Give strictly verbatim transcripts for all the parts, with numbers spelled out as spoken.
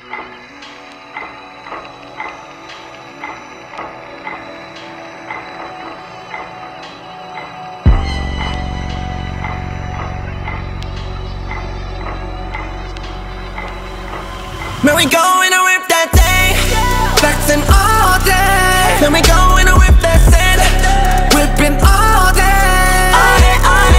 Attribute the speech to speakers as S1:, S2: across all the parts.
S1: Man, we going to rip that thing, flexing all day. Man, we going to rip that thing, whipping all day. 아예 아예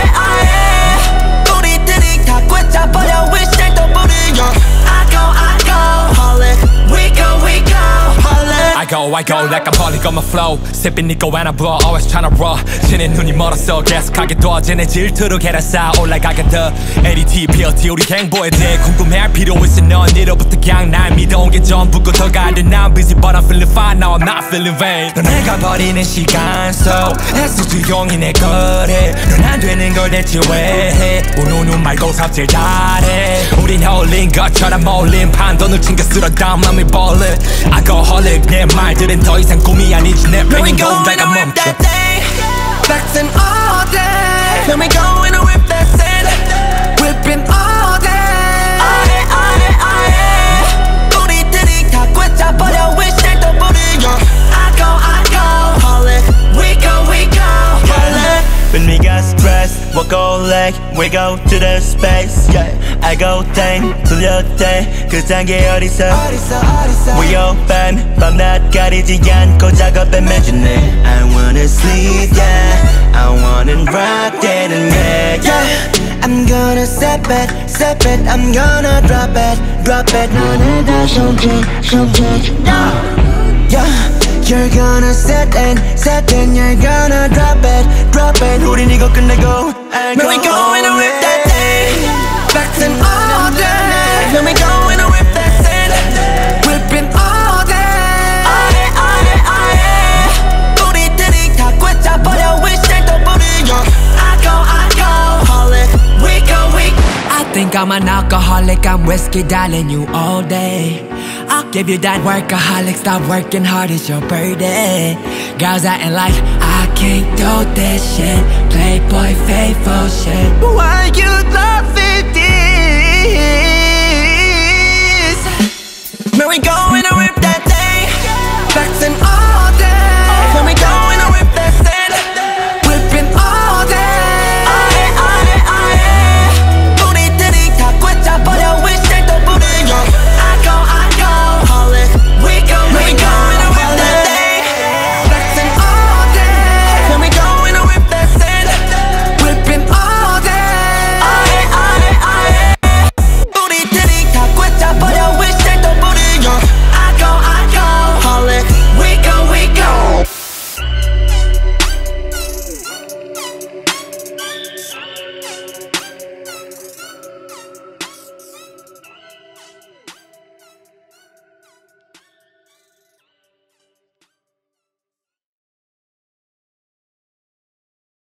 S1: 아예 우리들이 다 꿰차버려 위시를 또 부리려. I go I go holic, we go we go holic.
S2: I go I go like I'm holic on my flow. sipping 니꺼 when I blow, always tryna raw. 쟤네 눈이 멀었어 계속하게 둬. 쟤네 질투로 계란 쌓아 올라가게 더. 에이디티, 피엘티 우리 행보에 대해 궁금해할 필요 있어. 넌 니로부터 그냥 날 믿어온 게 전부고 더 가야 돼. I'm busy but I'm feeling fine now I'm not feeling vain. 넌 내가 버리는 시간 속 애써 조용히 내 거래. 넌 안 되는 걸 대체 왜 해. 우누누 말고 삽질 잘해. 우린 홀린 것처럼 몰린 판돈을 챙겨 쓸어 담 맘이 벌레. I go holic 내 말들은 더 이상 꿈이 아니지 내 팽인 공다가 멈춰.
S1: Flexing all day. Then we going to rip that thing, whipping all day. 아예 아예 아예 우리들이 다 꿰차버려 위시를 또 부리려. I go I go holic, we go we go holic.
S3: When we got stressed, we'll go like we go to the space. Yeah, I go 땡 돌려대 그 단계 어디서 We open 밤낮 가리지 않고 작업에 매주네. I wanna sleep, yeah, I wanna rock it and make, yeah.
S1: I'm gonna step it, step it, I'm gonna drop it, drop it. 너는 다 손짓, 손짓, yeah. You're gonna set it, set it, you're gonna drop it, drop it.
S3: 우린 이거 끝내고 I
S1: Man, we going to rip that thing, flexing all day. Man, we going to rip that thing, whipping all day. 아예 아예 아예 우리들이 다 꿰차버려 위시를 또 부리려. I go I go holic, we go we go.
S4: I think I'm an alcoholic, I'm whiskey darling you all day. I'll give you that workaholic, stop working hard, it's your birthday. Girls acting like I can't do this shit, playboy faithful shit.
S1: Why you love it?